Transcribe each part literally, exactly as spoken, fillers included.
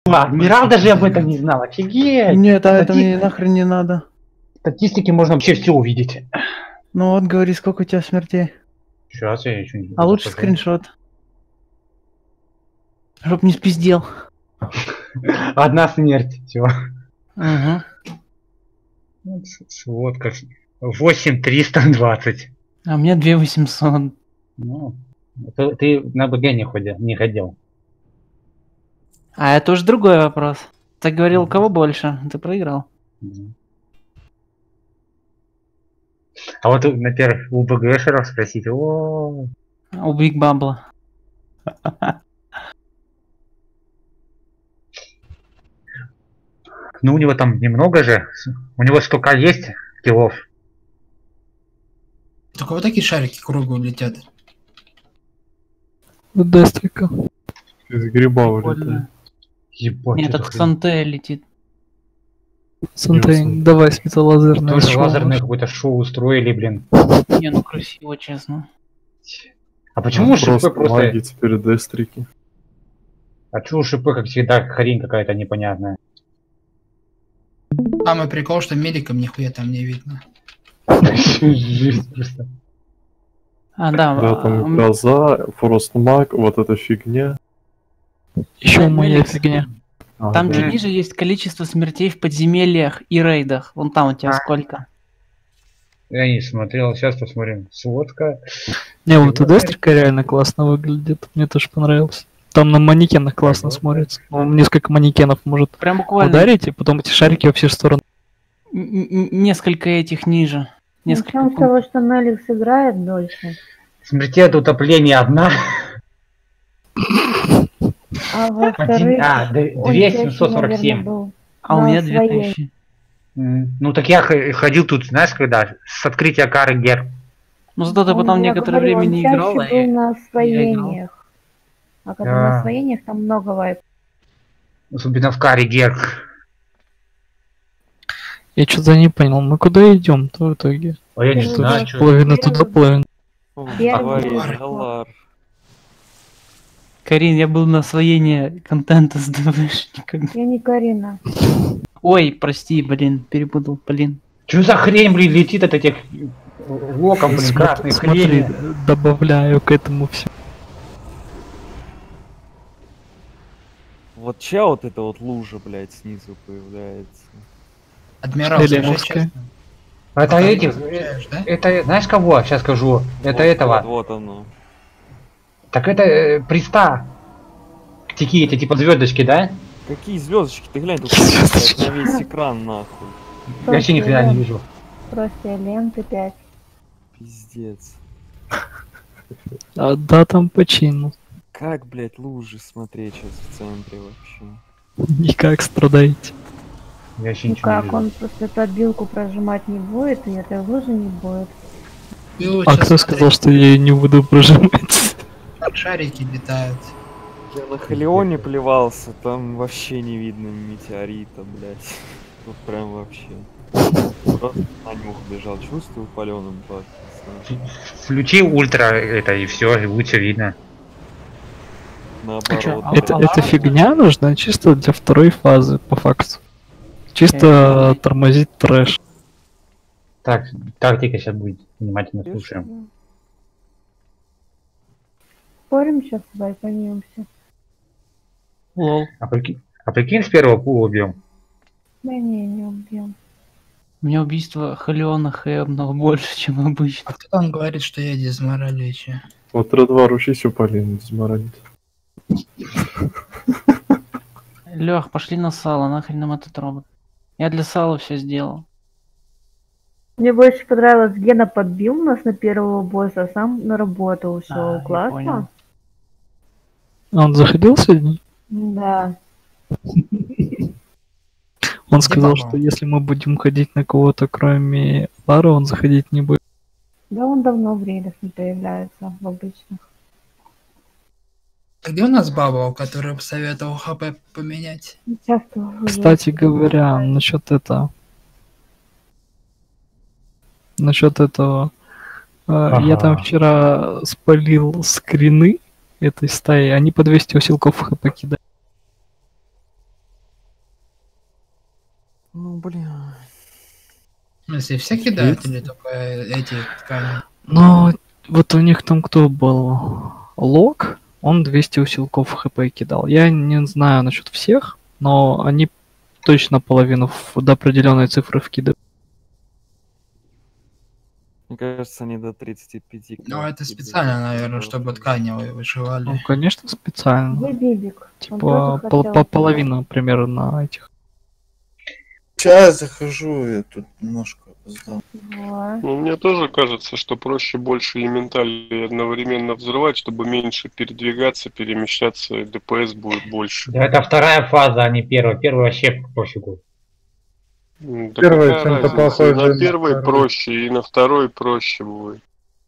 Адмирал даже об этом не знал, офигеть! Нет, а это мне нахрен не надо. Статистики можно вообще все увидеть. Ну вот, говори, сколько у тебя смертей. Сейчас я еще не А лучше скриншот. Чтоб не спиздел. Одна смерть, все. Ага. Сводка. восемь триста двадцать. А у меня две восемьсот. Ну, ты, ты на БГ не ходил, не ходил. А это уже другой вопрос. Ты говорил, у кого больше? Ты проиграл. А вот, например, у БГшеров спросить, о, У Биг Бабла. ну у него там немного же, у него столько есть киллов. Только вот такие шарики кругом летят. Дестрика. Из гриба улетает. Ебать, Нет, это это Санте летит. Санте, давай светолазерное тоже шоу. лазерное какое-то шоу устроили, блин. Не, ну красиво, честно. А почему шипы просто просто... маги теперь дестрики? А чего шипы, как всегда, хрень какая-то непонятная? Самый прикол, что медикам нихуя там не видно. Жесть просто. А, да. Да, там гроза, фростмаг, вот эта фигня. Еще моя фигня. А, Там да. чуть ниже есть количество смертей в подземельях и рейдах. Вон там у тебя А. сколько? Я не смотрел, сейчас посмотрим. Сводка. Не, вот эта дестрика реально классно выглядит. Мне тоже понравилось. Там на манекенах классно смотрится. Ну, несколько манекенов может Прям буквально ударить, и потом эти шарики во все стороны. н- н- несколько этих ниже. Несколько. Начнем с того, что Неликс играет дольше. Смертей от утопления одна. А во Один, вторых, а, д- он две чаще, семьсот сорок наверное, семь. был А у на меня две освоении. тысячи. М, Ну так я х- ходил тут, знаешь, когда? С открытия кары гер. Ну зато ты Он, потом я некоторое говорю, время он не чаще играл, а был я- на освоениях. А когда Да. на освоениях, там много вайп. Особенно в каре гер. Я что-то не понял, мы куда идем-то в итоге? А я не Первый знаю, раз. что. Половина туда, половина. Первый Говори, раз. Карин, я был на освоении контента с ДВшниками. Я не Карина. Ой, прости, блин, перепутал, блин. Что за хрень, блин, летит от этих локов, блин, красных Смотри, хрень. добавляю к этому все. Вот чья вот эта вот лужа, блядь, снизу появляется? Адмирал, скажи Элемовская. честно. Это Пока не этих, получаешь, да? это, знаешь кого? Сейчас скажу. Это Вот, этого. Вот, вот оно. Так это э, приста. Такие эти типа звездочки, да? Какие звездочки? Ты глянь, тут блядь, на весь экран нахуй. Я вообще ни хрена не вижу. Просто ленты пять. Пиздец. А, да, там почину. Как, блядь, лужи смотреть сейчас в центре вообще? Никак страдаете. Я вообще Ну ничего не как, вижу. он просто эту обилку прожимать не будет, и этой лужи не будет. И вот А сейчас кто смотри, сказал, что я ее не буду прожимать? шарики летают. Я на Халионе плевался, там вообще не видно метеорита, блядь. Тут прям вообще. Просто на нюх бежал, чувствую паленым пахнет. Включи ультра это и все, и будет все видно. Наоборот. чё, а- Это, а- эта фигня нужна чисто для второй фазы, по факту. Чисто тормозить трэш. Так, тактика сейчас будет. Внимательно слушаем. Спорим сейчас, вайпанемся. Лол. А прикинь, а прикинь с первого пула убьем. Да не, не убьем. У меня убийство Халиона Хэбного больше, чем обычно. А кто там говорит, что я дезморалича? Вот Р2 ручись у Полины дезморалит. Лех, пошли на сало, нахрен нам этот робот. Я для сала все сделал. Мне больше понравилось, Гена подбил нас на первого босса, а сам на работу ушел. А, я Классно? понял. Он заходил сегодня? Да. Он сказал, Где папа? что если мы будем ходить на кого-то, кроме Лары, он заходить не будет. Да он давно в рейдах не появляется, в обычных. А где у нас баба, которая посоветовал ХП поменять? Часто уже. Кстати говоря, насчет этого. Насчет этого. э, Я там Ага. вчера спалил скрины этой стаи, они по двести усилков хп кидают. Блин. В смысле, все кидают или только эти ткани? Но вот у них там кто был? Лок, он двести усилков хп кидал. Я не знаю насчет всех, но они точно половину в- до определенной цифры вкидывают. Мне кажется, они до тридцати пяти. Ну, кидают. это специально, наверное, чтобы ткани вы- выживали. Ну, конечно, специально. Где Бибик? Он Типа тоже пол- хотел. по половину примерно этих. Сейчас захожу, я тут немножко опоздал. Вот. Ну, мне тоже кажется, что проще больше элементалей одновременно взрывать, чтобы меньше передвигаться, перемещаться, и ДПС будет больше. Да это вторая фаза, а не первая. Первая вообще пофигу. М, да Первая какая чем-то разница? похожа На на первой вторую. проще, и на второй проще будет.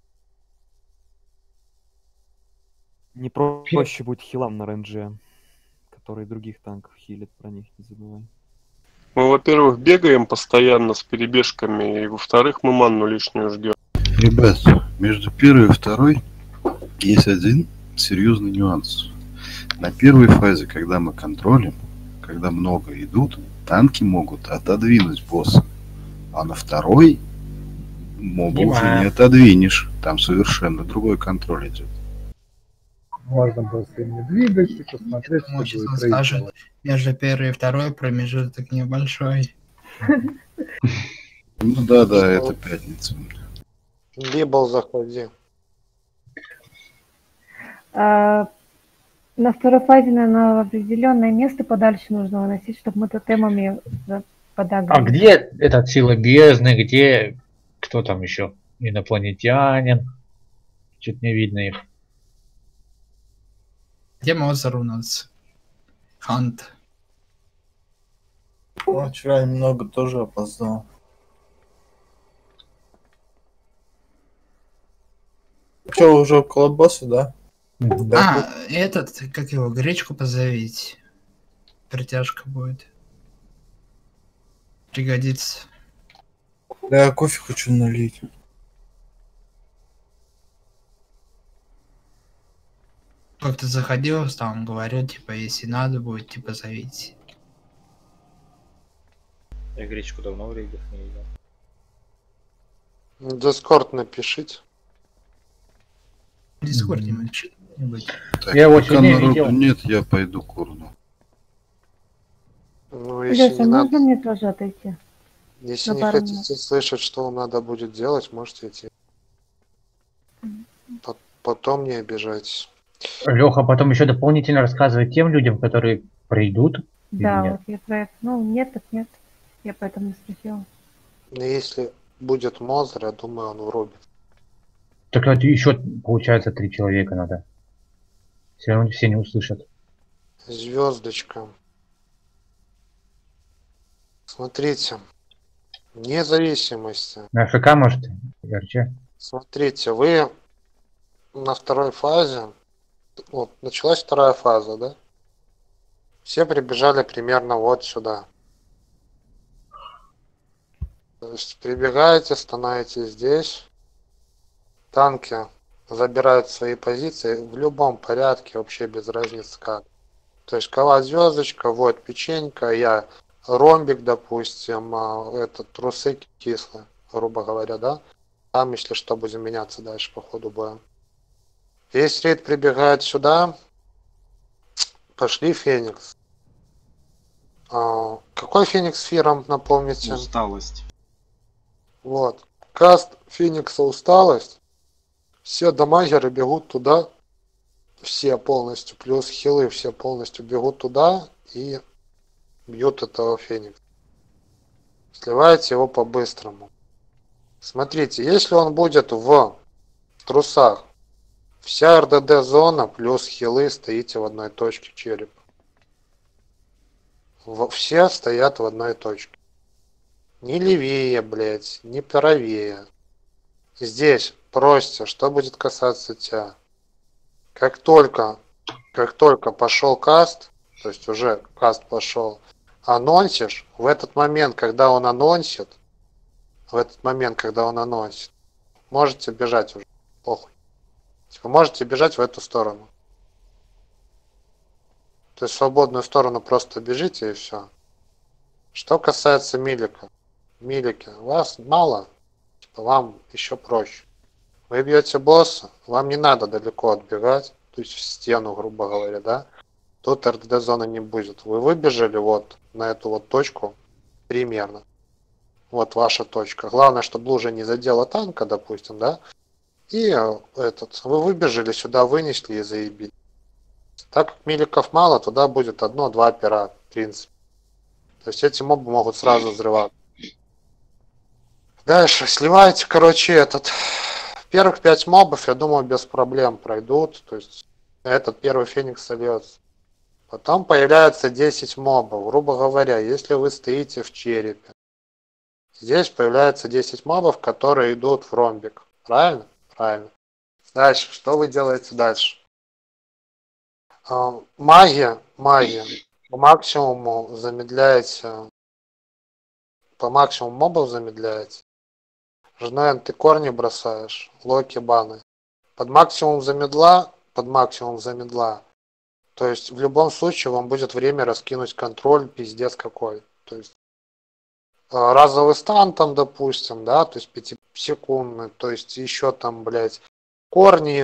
Не проще будет хилам на рейнже, которые других танков хилят, про них не забывай. Мы, во-первых, бегаем постоянно с перебежками, и во-вторых, мы манну лишнюю ждем. Ребят, между первой и второй есть один серьезный нюанс. На первой фазе, когда мы контролим, когда много идут, танки могут отодвинуть босса. А на второй моба уже Понимаю. не отодвинешь. Там совершенно другой контроль идет. Можно просто не двигать и посмотреть, что Ему сейчас он будет скажет, происходить. между первой и второй промежуток небольшой. Ну да, да, это пятница. Либо заходи. А, на второй фазе, наверное, в определенное место подальше нужно выносить, чтобы мы тотемами за- подагрили. А где этот сила бездны, где кто там еще? Инопланетянин. Чуть не видно их. Где Мозер у нас? Хант. Ну, вчера немного тоже опоздал. Че, уже около босса, да? А, этот, как его, гречку позовите. Притяжка будет. Пригодится. Да, я кофе хочу налить. Как-то заходил, там говорил, типа, если надо будет, типа, зовите. Я гречку давно в рейдах не видел. Дискорд напишите. В Дискорде мы что-нибудь. Так, Я его пока сегодня народу видел. нет, я пойду к урну. Ну, если Леся, не можно надо, мне тоже отойти? если на не пару хотите слышать, что вам надо будет делать, можете идти. По- Потом не обижайтесь. Леха потом еще дополнительно рассказывает тем людям, которые придут. Или Да, нет? вот я про это. Ну, нет, так нет. Я поэтому не спросила. Но если будет Мозер, я думаю, он врубит. Так это еще, получается, три человека надо. Все равно все не услышат. Звездочка. Смотрите. Независимости. На ФК, может, ярче? Смотрите, вы на второй фазе, вот, началась вторая фаза, да? Все прибежали примерно вот сюда. То есть прибегаете, становитесь здесь. Танки забирают свои позиции в любом порядке, вообще без разницы как. То есть кова звездочка, вот печенька, я ромбик, допустим, а, это трусы кислые, грубо говоря, да? Там, если что, будем меняться дальше по ходу боя. Весь рейд прибегает сюда. Пошли Феникс. А, какой Феникс фиром, напомните? Усталость. Вот. Каст Феникса усталость. Все дамагеры бегут туда. Все полностью. Плюс хилы все полностью бегут туда и бьют этого Феникса. Сливаете его по-быстрому. Смотрите, если он будет в трусах, вся эр дэ дэ-зона плюс хилы стоите в одной точке черепа. Во- Все стоят в одной точке. Ни левее, блядь, ни правее. Здесь просто, что будет касаться тебя. Как только, как только пошел каст, то есть уже каст пошел, анонсишь, в этот момент, когда он анонсит, в этот момент, когда он анонсит, можете бежать уже, похуй. Типа можете бежать в эту сторону. То есть в свободную сторону просто бежите и все. Что касается милика. Милики, вас мало, типа вам еще проще. Вы бьете босса, вам не надо далеко отбегать, то есть в стену, грубо говоря, да? Тут эр дэ дэ зоны не будет. Вы выбежали вот на эту вот точку примерно. Вот ваша точка. Главное, чтобы лужа не задела танка, допустим, да? И этот, вы выбежали сюда, вынесли и заебили. Так как миликов мало, туда будет одно-два пера, в принципе. То есть эти мобы могут сразу взрываться. Дальше, сливайте, короче, этот... Первых пять мобов, я думаю, без проблем пройдут. То есть этот первый феникс сольется. Потом появляется десять мобов. Грубо говоря, если вы стоите в черепе, здесь появляется десять мобов, которые идут в ромбик. Правильно? Правильно. Дальше, что вы делаете дальше? Магия, магия. По максимуму замедляете, по максимуму мобов замедляете. Жной ты корни бросаешь, локи, баны. Под максимум замедла, под максимум замедла. То есть в любом случае вам будет время раскинуть контроль, пиздец какой. То есть разовый стан там, допустим, да, то есть пятисекундный, то есть еще там, блядь, корни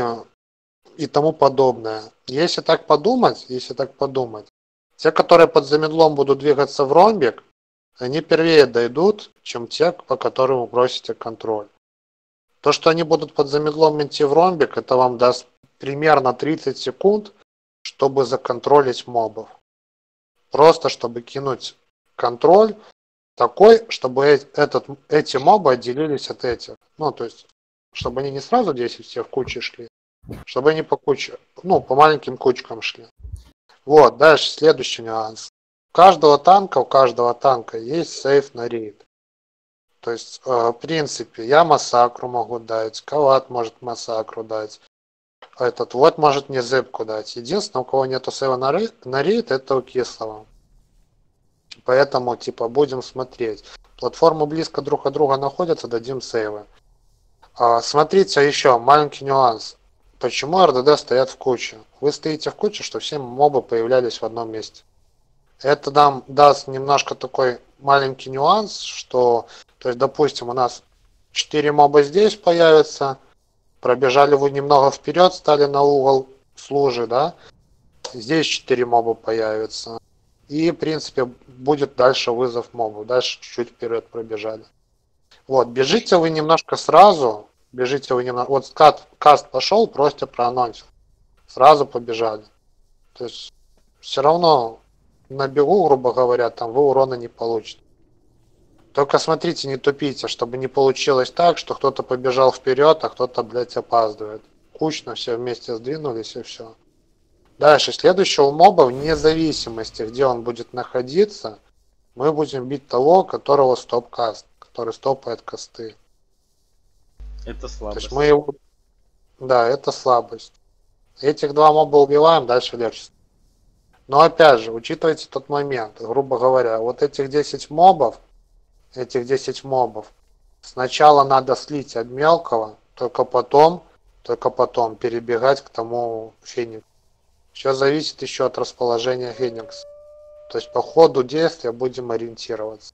и тому подобное. Если так подумать, если так подумать, те, которые под замедлом будут двигаться в ромбик, они первее дойдут, чем те, по которым вы бросите контроль. То, что они будут под замедлом идти в ромбик, это вам даст примерно тридцать секунд, чтобы законтролить мобов. Просто чтобы кинуть контроль такой, чтобы этот, эти мобы отделились от этих. Ну, то есть, чтобы они не сразу десять все в куче шли, чтобы они по куче, ну, по маленьким кучкам шли. Вот, дальше следующий нюанс. У каждого танка, у каждого танка есть сейф на рейд. То есть, э, в принципе, я массакру могу дать, Кават может массакру дать, этот вот может мне зэпку дать. Единственное, у кого нету сейва на рейд, на рейд, это у Кислого. Поэтому, типа, будем смотреть. Платформы близко друг от друга находятся, дадим сейвы. А, смотрите, еще маленький нюанс. Почему эр дэ дэ стоят в куче? Вы стоите в куче, что все мобы появлялись в одном месте. Это нам даст немножко такой маленький нюанс, что, то есть, допустим, у нас четыре моба здесь появятся, пробежали вы немного вперед, стали на угол с лужи, да, здесь четыре моба появятся. И, в принципе, будет дальше вызов мобов, дальше чуть-чуть вперед пробежали. Вот, бежите вы немножко сразу, бежите вы немного, вот каст, каст пошел, просто проанонсил, сразу побежали. То есть, все равно... На бегу, грубо говоря, там вы урона не получите. Только смотрите, не тупите, чтобы не получилось так, что кто-то побежал вперед, а кто-то, блядь, опаздывает. Кучно все вместе сдвинулись и все. Дальше, следующего моба, вне зависимости, где он будет находиться, мы будем бить того, которого стоп-каст, который стопает касты. Это слабость. То есть мы его... Да, это слабость. Этих два моба убиваем, дальше легче. Но опять же, учитывайте тот момент, грубо говоря, вот этих десять мобов, этих десять мобов, сначала надо слить от мелкого, только потом, только потом перебегать к тому фениксу. Все зависит еще от расположения феникса. То есть по ходу действия будем ориентироваться.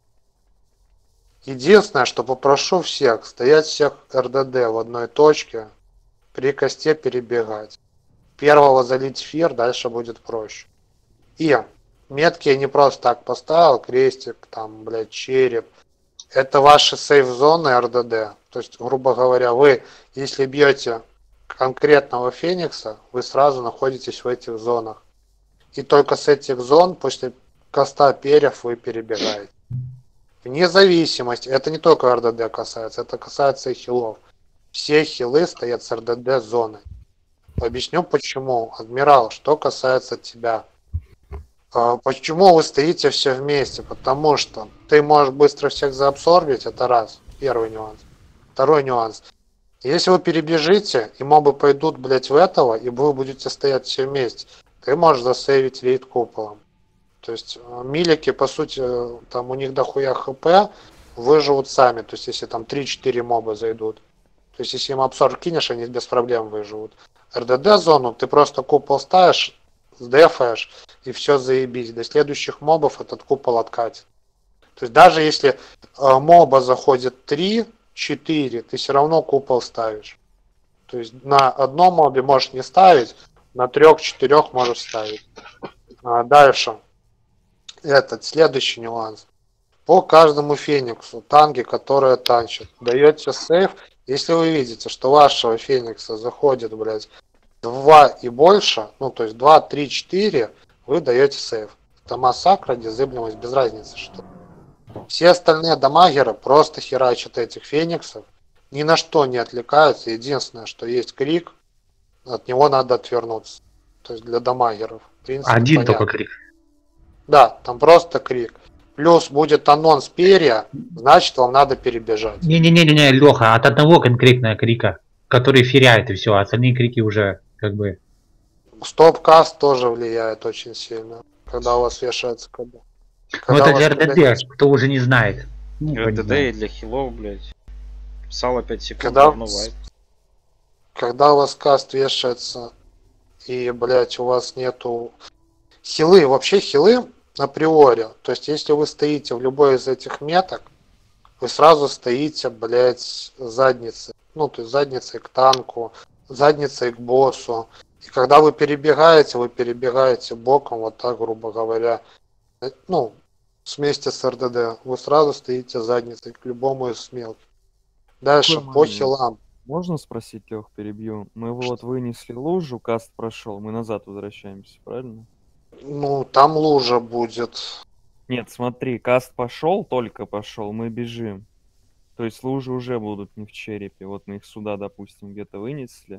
Единственное, что попрошу всех, стоять всех эр дэ дэ в одной точке, при косте перебегать. Первого залить эфир, дальше будет проще. И метки я не просто так поставил, крестик, там, блядь, череп. Это ваши сейф-зоны эр дэ дэ. То есть, грубо говоря, вы, если бьете конкретного феникса, вы сразу находитесь в этих зонах. И только с этих зон, после коста перьев, вы перебегаете. Вне зависимости, это не только эр дэ дэ касается, это касается и хилов. Все хилы стоят с эр дэ дэ зоны. Объясню почему. Адмирал, что касается тебя. Почему вы стоите все вместе? Потому что ты можешь быстро всех заабсорбить, это раз. Первый нюанс. Второй нюанс. Если вы перебежите, и мобы пойдут, блять, в этого, и вы будете стоять все вместе, ты можешь засейвить рейд куполом. То есть милики, по сути, там у них дохуя хп, выживут сами. То есть если там три-четыре моба зайдут. То есть если им абсорб кинешь, они без проблем выживут. эр дэ дэ зону ты просто купол ставишь, сдефаешь, и все заебись. До следующих мобов этот купол откатит. То есть даже если э, моба заходит три-четыре, ты все равно купол ставишь. То есть на одном мобе можешь не ставить, на трех-четырех можешь ставить. А дальше. Этот, следующий нюанс. По каждому фениксу, танки, которые танчат, даете сейф. Если вы видите, что вашего феникса заходит, блядь, два и больше, ну то есть два, три, четыре, вы даете сейф. Это массакра, дизыблемость, без разницы что. Все остальные дамагеры просто херачат этих фениксов, ни на что не отвлекаются. Единственное, что есть крик, от него надо отвернуться. То есть для дамагеров. В принципе, Один понятно. только крик. Да, там просто крик. Плюс будет анонс перья, значит вам надо перебежать. Не-не-не-не, Леха, от одного конкретного крика, который феряет и все, а остальные крики уже как бы... Стоп-каст тоже влияет очень сильно, когда у вас вешается КД. Ну Когда это у для вас, эр дэ дэ, кто уже не знает. Ну, эр дэ дэ понимаю. и для хилов, блядь. Сало пять секунд, Когда- равно вайп. когда у вас каст вешается и, блядь, у вас нету хилы, вообще хилы априори, то есть если вы стоите в любой из этих меток, вы сразу стоите, блядь, задницей, ну, то есть задницей к танку, задницей к боссу, и когда вы перебегаете, вы перебегаете боком, вот так, грубо говоря, э, ну, вместе с эр дэ дэ, вы сразу стоите задницей к любому из мелких. Дальше, Такой по момент. хилам. Можно спросить, Лех, перебью? Мы вот вынесли лужу, каст прошел, мы назад возвращаемся, правильно? Ну, там лужа будет. Нет, смотри, каст пошел, только пошел, мы бежим. То есть лужи уже будут не в черепе. Вот мы их сюда, допустим, где-то вынесли.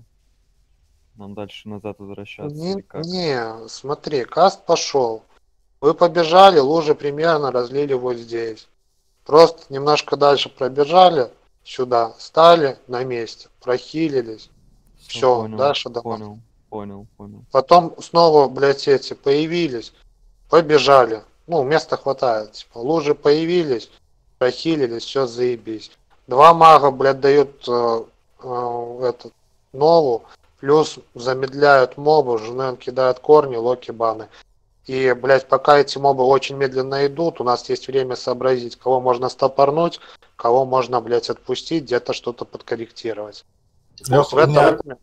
Нам дальше назад возвращаться или Не, как? не, смотри, каст пошел. Вы побежали, лужи примерно разлили вот здесь. Просто немножко дальше пробежали, сюда, стали на месте, прохилились. Все, понял, дальше домой. понял, понял, понял. Потом снова, блядь, эти появились, побежали. Ну, места хватает. Типа, лужи появились, прохилились, все заебись. Два мага, блядь, дают э, э, этот нову, плюс замедляют мобу, Жнен кидает корни, локи баны. И, блядь, пока эти мобы очень медленно идут, у нас есть время сообразить, кого можно стопорнуть, кого можно, блядь, отпустить, где-то что-то подкорректировать. То есть в это время,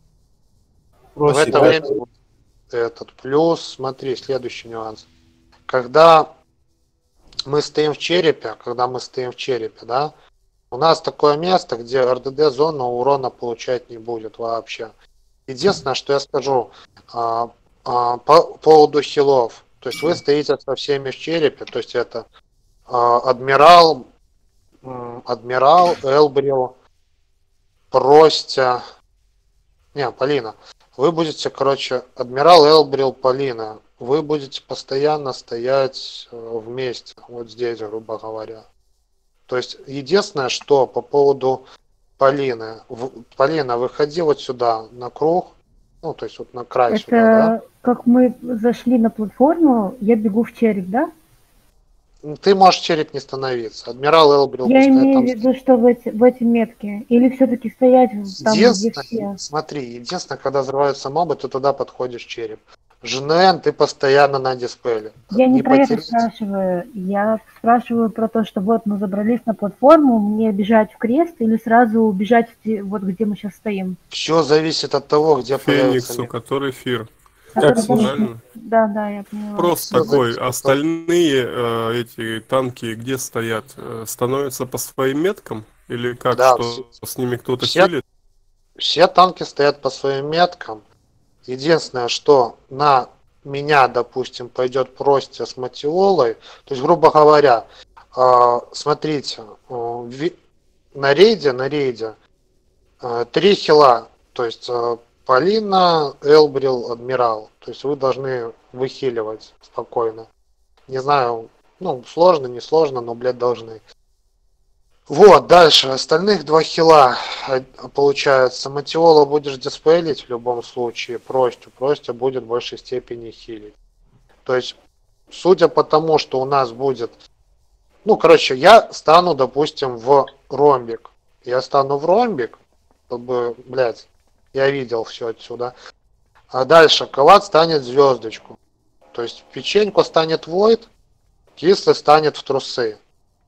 в это время будет этот плюс, смотри, следующий нюанс. Когда мы стоим в черепе, когда мы стоим в черепе, да, у нас такое место, где эр дэ дэ зона урона получать не будет вообще. Единственное, что я скажу а, а, по поводу хилов. То есть вы стоите со всеми в черепе, то есть это а, адмирал, м, адмирал, Элбрил, Простя, не, Полина. Вы будете, короче, адмирал, Элбрил, Полина. Вы будете постоянно стоять э, вместе, вот здесь, грубо говоря. То есть единственное, что по поводу Полины. В, Полина, выходи вот сюда на круг, ну то есть вот на край Это сюда, да? как мы зашли на платформу, я бегу в череп, да? Ты можешь череп не становиться. Адмирал Элбрил Я пускай имею там в виду, что в эти, в эти метки. Или все-таки стоять там, где все. Единственное, смотри, единственное, когда взрываются мобы, ты туда подходишь череп. Жнен, ты постоянно на дисплее. Я не, Не про это потерять- спрашиваю. Я спрашиваю про то, что вот мы забрались на платформу, мне бежать в крест или сразу бежать в те- вот где мы сейчас стоим? Все зависит от того, где появится Фениксу, метка. который эфир. Который был- Правильно? Да, да, я поняла. Просто Всё такой, зависит от остальные э, эти танки где стоят? Э, становятся по своим меткам? Или как, Да, что с ними кто-то все- хилит? Все танки стоят по своим меткам. Единственное, что на меня, допустим, пойдет Простя с Матиолой. То есть, грубо говоря, э, смотрите, э, ви- на рейде, на рейде э, три хила, то есть э, Полина, Элбрил, Адмирал. То есть вы должны выхиливать спокойно. Не знаю, ну, сложно, не сложно, но, блядь, должны. Вот, дальше. Остальных два хила, а, получается. Матиола будешь диспелить в любом случае, Простю. Простя будет в большей степени хилить. То есть, судя по тому, что у нас будет... Ну, короче, я стану, допустим, в ромбик. Я стану в ромбик, чтобы, блядь, я видел все отсюда. А дальше Калат станет в звездочку. То есть, печеньку станет Войд, кислый станет в трусы.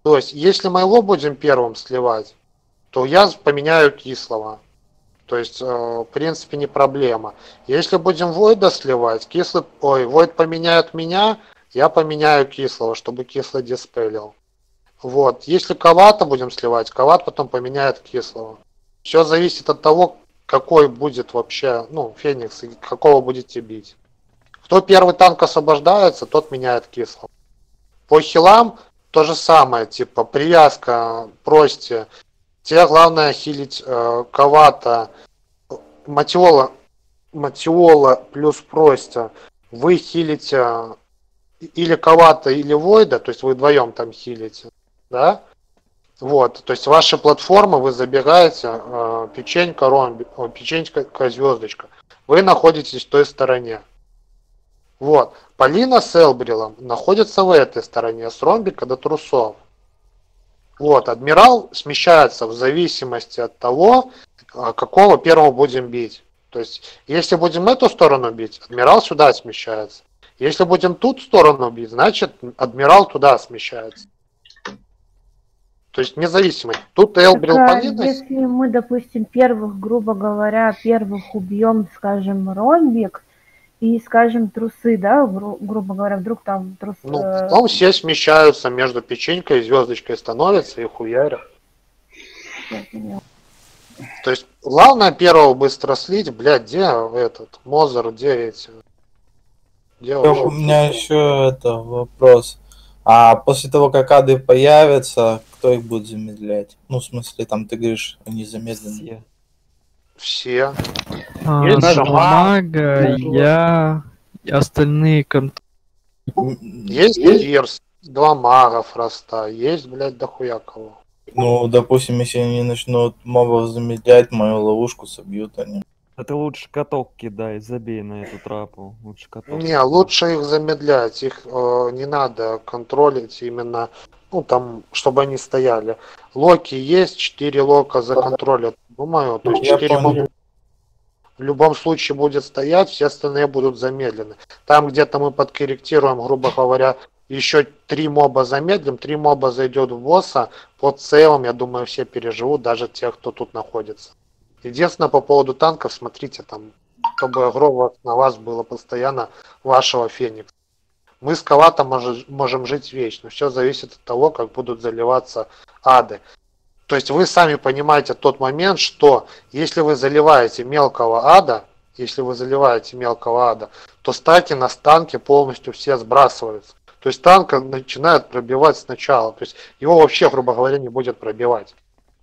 То есть, если моего будем первым сливать, то я поменяю кислого. То есть, э, в принципе, не проблема. Если будем Войда сливать, кислый, ой, Войд поменяет меня, я поменяю кислого, чтобы кислый диспелил. Вот. Если Кавата будем сливать, Кават потом поменяет кислого. Все зависит от того, какой будет вообще, ну, Феникс, и какого будете бить. Кто первый танк освобождается, тот меняет кислого. По хилам то же самое, типа привязка, прости. Тебе главное хилить э, Кавата, Матиола, Матиола плюс Простя. Вы хилите или Кавата, или Войда, то есть вы вдвоем там хилите, да? Вот, то есть ваши платформы вы забираете, э, печенька, ромби, о, печенька, звездочка. Вы находитесь в той стороне. Вот, Полина с Элбрилом находится в этой стороне, с ромбика до трусов. Вот, адмирал смещается в зависимости от того, какого первого будем бить. То есть, если будем эту сторону бить, адмирал сюда смещается. Если будем тут сторону бить, значит, адмирал туда смещается. То есть, независимо. Тут Элбрил, Так, а Полина... если мы, допустим, первых, грубо говоря, первых убьем, скажем, ромбик и, скажем, трусы, да, гру- грубо говоря, вдруг там трусы... Ну, потом все смещаются между печенькой и звездочкой, становятся и хуярят. То есть, главное первого быстро слить, блядь, где этот, Мозер, где эти... Где У уже- меня еще это вопрос. А после того, как ады появятся, кто их будет замедлять? Ну, в смысле, там ты говоришь, они замедлены. Все. А, Есть два Шаман, мага, Мозер. я, и остальные кон- Есть Дирс, два мага Фроста, есть, блядь, дохуя кого. Ну, допустим, если они начнут мобов замедлять, мою ловушку собьют они. А ты лучше каток кидай, забей на эту трапу. Лучше каток. Не, лучше их замедлять, их э, не надо контролить именно, ну там, чтобы они стояли. Локи есть, четыре лока законтролят, думаю, то есть Я четыре понял. моба в любом случае будет стоять, все остальные будут замедлены. Там где-то мы подкорректируем, грубо говоря, еще три моба замедлим, три моба зайдет в босса, по целом, я думаю, все переживут, даже те, кто тут находится. Единственное, по поводу танков, смотрите, там, чтобы агро на вас было постоянно вашего Феникса. Мы с Каватом може- можем жить вечно, все зависит от того, как будут заливаться ады. То есть вы сами понимаете тот момент, что если вы заливаете мелкого ада, если вы заливаете мелкого ада, то стаки на танке полностью все сбрасываются. То есть танк начинает пробивать сначала, то есть его вообще, грубо говоря, не будет пробивать.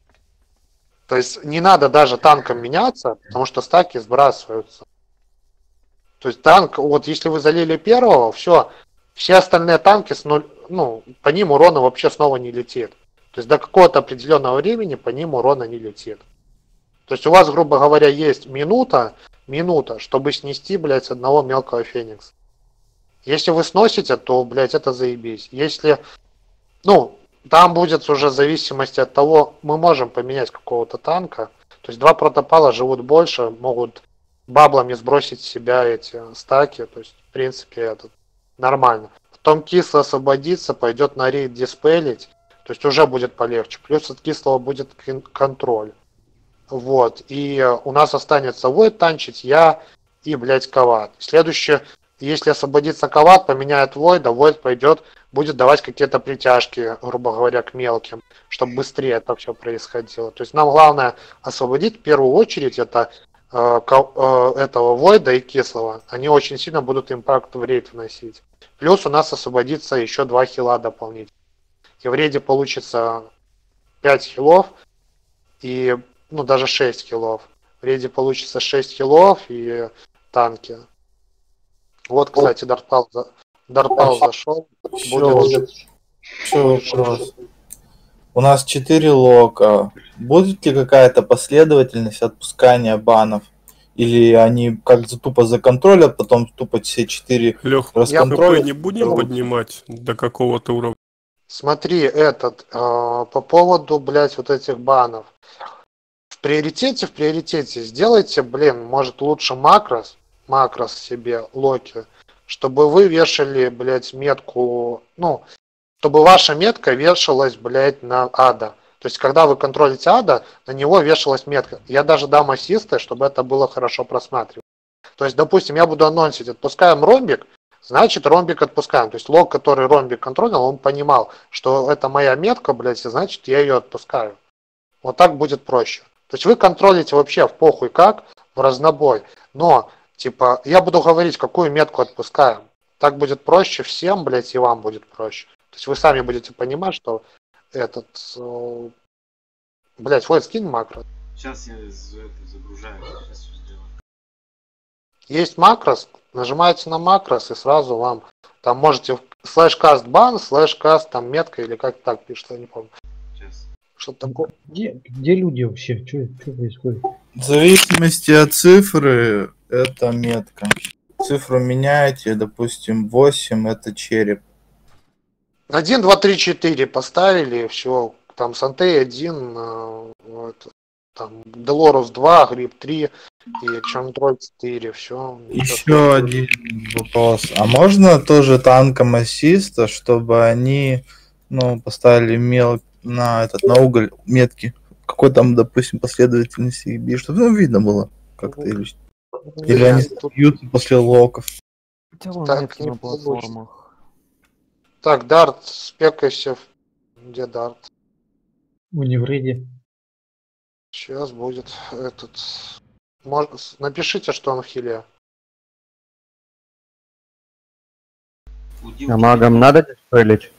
То есть не надо даже танком меняться, потому что стаки сбрасываются. То есть танк, вот если вы залили первого, все, все остальные танки с нуль, ну, по ним урона вообще снова не летит. То есть до какого-то определенного времени по ним урона не летит. То есть у вас, грубо говоря, есть минута, минута, чтобы снести, блядь, одного мелкого Феникса. Если вы сносите, то, блядь, это заебись. Если, ну, там будет уже в зависимости от того, мы можем поменять какого-то танка. То есть два протопала живут больше, могут баблами сбросить с себя эти стаки. То есть, в принципе, это нормально. Потом кисло освободится, пойдет на рейд диспелить. То есть уже будет полегче. Плюс от кислого будет кон- контроль. Вот. И у нас останется Войд танчить, я и, блядь, Кават. Следующее, если освободится Кават, поменяет Войда, Войд пойдет, будет давать какие-то притяжки, грубо говоря, к мелким, чтобы быстрее это все происходило. То есть нам главное освободить в первую очередь это, э, ко- э, этого Войда и Кислого. Они очень сильно будут импакт в рейд вносить. Плюс у нас освободится еще два хила дополнительно. И в рейде получится пять хилов и, ну, даже шесть хилов. В рейде получится шесть хилов и танки. Вот, кстати, Дартпал, за... Дартпал зашел. Еще, Будет... еще вопрос. У нас четыре лока. Будет ли какая-то последовательность отпускания банов? Или они как за тупо законтролят, потом тупо все четыре Лех, расконтролят? ХП не будем поднимать до какого-то уровня? Смотри, этот, э, по поводу, блядь, вот этих банов. В приоритете, в приоритете сделайте, блин, может лучше макрос, макрос себе, локи, чтобы вы вешали, блядь, метку, ну, чтобы ваша метка вешалась, блядь, на ада. То есть, когда вы контролите ада, на него вешалась метка. Я даже дам ассисты, чтобы это было хорошо просматривать. То есть, допустим, я буду анонсить, отпускаем ромбик, значит, ромбик отпускаем. То есть, лог, который ромбик контролил, он понимал, что это моя метка, блядь, и значит, я ее отпускаю. Вот так будет проще. То есть, вы контролите вообще в похуй как, в разнобой. Но, типа, я буду говорить, какую метку отпускаем. Так будет проще всем, блядь, и вам будет проще. То есть, вы сами будете понимать, что этот... Блядь, вот скинь макро. Сейчас я из- это загружаю, сейчас все сделаю. Есть макрос, нажимаете на макрос и сразу вам там можете слэш каст бан, слэш каст там метка или как так пишет, я не помню. Сейчас. Что такое? Где, где люди вообще? Что происходит? В зависимости от цифры это метка. Цифру меняете, допустим, восемь это череп. один, два, три, четыре поставили, все. Там Сантей один, э, вот, там Делорус два, Гриб три и Чантроль четыре, все. Еще один вопрос. А можно тоже танком ассиста, чтобы они, ну, поставили мел на этот на уголь метки? Какой там, допустим, последовательности их бьют, чтобы ну, видно было как-то или, или они бьются после локов. Так, не получится. Так, Дарт, спекайся. Где Дарт? У Невреди. Сейчас будет этот... Мож- Напишите, что он в хиле. А магам надо диспелить?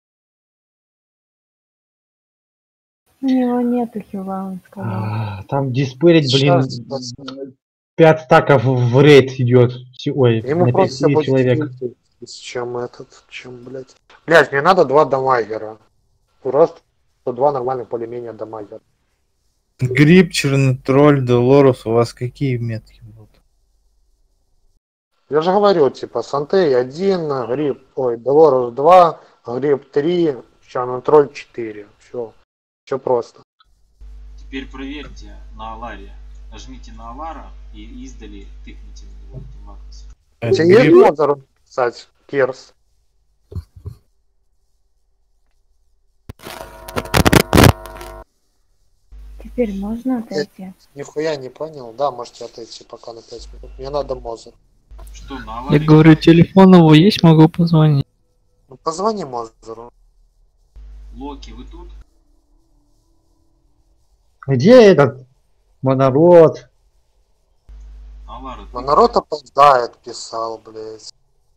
У него нету хила, он сказал. А, Там диспелить, блин, Сейчас, пять стаков в рейд идет. Ой, Ему на просто пять будет человек. хилить, чем этот, чем, блядь. Блядь, мне надо два дамагера. Просто два нормальных более-менее дамагера. Гриб, Чернотроль, Делорус, у вас какие метки будут? Я же говорю, типа, Сантей один, Гриб, ой, Делорус два, Гриб три, Чанотроль четыре. Все. Все просто. Теперь проверьте на Аларе. Нажмите на Алара и издали тыкните на него этим макросом. У тебя есть Мозер писать, Керс? Теперь можно отойти? Нихуя не понял. Да, можете отойти пока на пять минут. Мне надо Мозер. Что, на Я Аларе? говорю, телефон его есть, могу позвонить. Ну позвони Мозеру. Локи, вы тут? Где этот монород? Алара, ты? Монород опоздает, писал, блядь.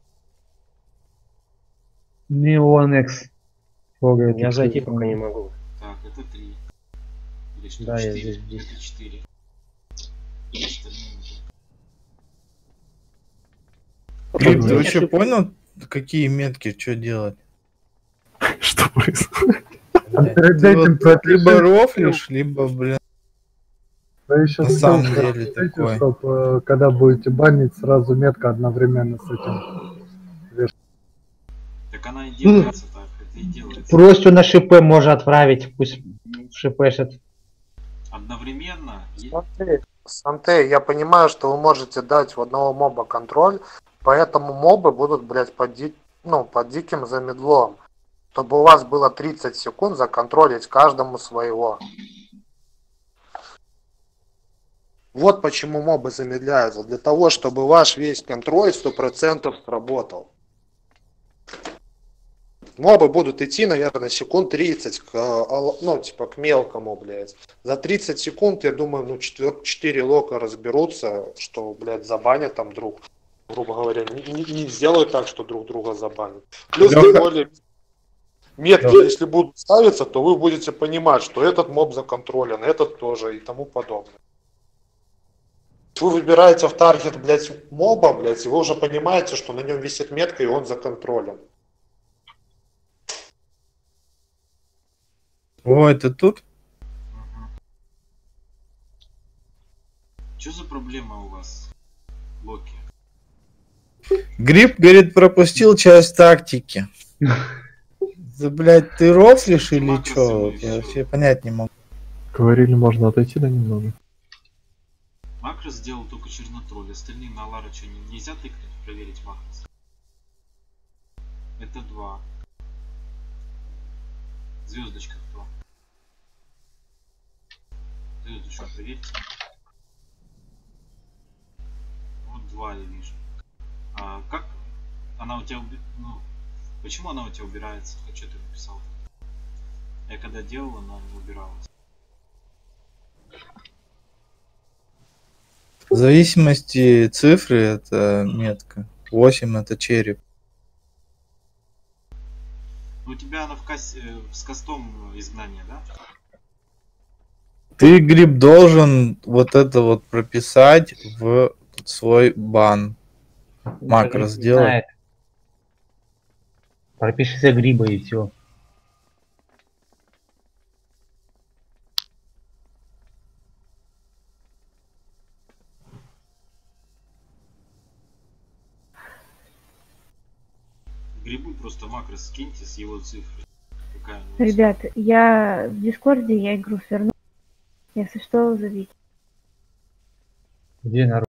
Неонекс. Я зайти пока не могу. Так, это три. Или что, Да, я четыре? здесь, здесь. Это четыре. И остальные уже. Гриб, ты вообще понял, какие метки, что делать? Что происходит? Ты вот либо рофлишь, либо, блин, на самом деле такой. Чтобы, когда будете банить, сразу метка одновременно с этим. Так она и делается так, это и делается. Просто на шипы можно отправить, пусть шипешит. Одновременно. и- Сантей, Сантей, я понимаю, что вы можете дать в одного моба контроль, поэтому мобы будут, блядь, под, ди... ну, под диким замедлом. Чтобы у вас было тридцать секунд законтролить каждому своего. Вот почему мобы замедляются. Для того, чтобы ваш весь контроль сто процентов сработал. Мобы будут идти, наверное, секунд тридцать, к, ал- ну, типа, к мелкому, блядь. За тридцать секунд, я думаю, ну, четыре лока разберутся, что, блядь, забанят там друг, грубо говоря. Не, не- не сделают так, что друг друга забанят. Плюс, Лёха. тем более, метки, если будут ставиться, то вы будете понимать, что этот моб законтролен, этот тоже и тому подобное. Вы выбираете в таргет, блядь, моба, блядь, и вы уже понимаете, что на нем висит метка, и он законтролен. Ой, ты тут? Что за проблема у вас, Локи? Гриб, говорит, пропустил часть тактики. Да, блядь, ты рофлишь или чё? Я вообще понять не могу. Говорили, можно отойти да немного. Макрос сделал только чернотроль, остальные на Алара что, не- нельзя тыкнуть, проверить макрос? Это два. Звездочка кто? Звездочку проверьте. Вот два я вижу. А как она у тебя уби... ну, почему она у тебя убирается? А что ты написал? Я когда делал, она не убиралась. В зависимости цифры это метка. восемь это череп. Ну, у тебя она в кассе, с кастом изгнания, да? Ты, Гриб, должен вот это вот прописать в свой бан. Макро сделать. Пропиши себе гриба и все. Грибы просто макрос скиньте с его цифрой. Какая у него Ребят, я в Дискорде, я игру сверну. Если что, зовите. Где народ?